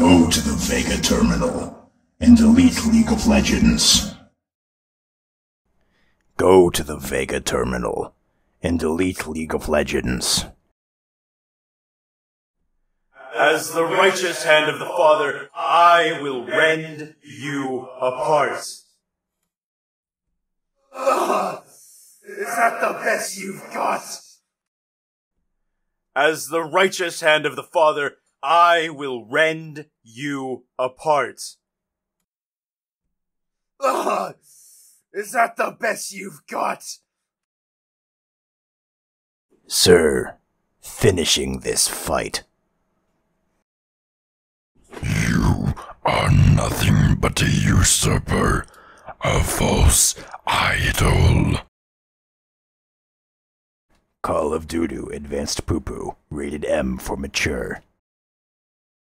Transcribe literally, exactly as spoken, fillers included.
Go to the Vega terminal and delete League of Legends. Go to the Vega terminal and delete League of Legends. As the righteous hand of the Father, I will rend you apart. Ugh! Is that the best you've got? As the righteous hand of the Father, I will rend you apart. Ugh! Is that the best you've got? Sir, finishing this fight. You are nothing but a usurper, a false idol. Call of Duty Advanced Poo Poo, rated M for mature.